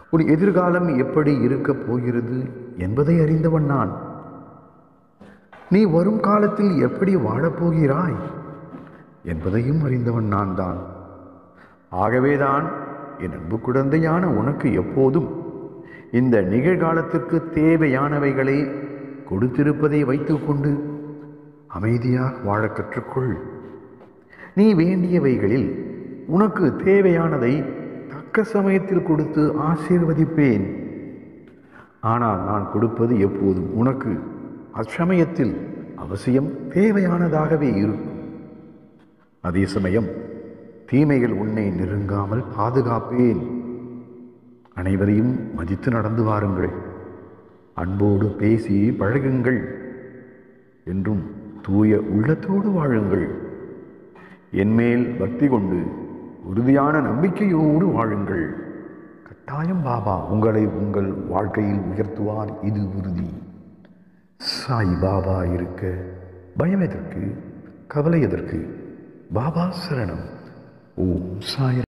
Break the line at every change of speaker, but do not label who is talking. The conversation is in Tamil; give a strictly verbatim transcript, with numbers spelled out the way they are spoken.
உன் எதிர்காலம் எப்படி இருக்கப் போகிறது என்பதை அறிந்தவன் நான். நீ வரும் காலத்தில் எப்படி வாழப்போகிறாய் என்பதையும் அறிந்தவன் நான் தான். ஆகவேதான் என் அன்பு குழந்தையான உனக்கு எப்போதும் இந்த நிகழ்காலத்திற்கு தேவையானவைகளை கொடுத்திருப்பதை வைத்துக்கொண்டு அமைதியாக வாழ கற்றுக்கொள். நீ வேண்டியவைகளில் உனக்கு தேவையானதை தக்க சமயத்தில் கொடுத்து ஆசீர்வதிப்பேன். ஆனால் நான் கொடுப்பது எப்போதும் உனக்கு அச்சமயத்தில் அவசியம் தேவையானதாகவே இருக்கும். அதே சமயம் தீமைகள் உன்னை நெருங்காமல் பாதுகாப்பேன். அனைவரையும் மதித்து நடந்து வாருங்கள். அன்போடு பேசி பழகுங்கள். என்றும் தூய உள்ளத்தோடு வாழுங்கள். என்மேல் பக்தி கொண்டு உறுதியான நம்பிக்கையோடு வாழுங்கள். கட்டாயம் பாபா உங்களை உங்கள் வாழ்க்கையில் உயர்த்துவார், இது உறுதி. சாய் பாபா இருக்க பயம் எதற்கு, கவலை எதற்கு? பாபா சரணம். ஓம் சாய்.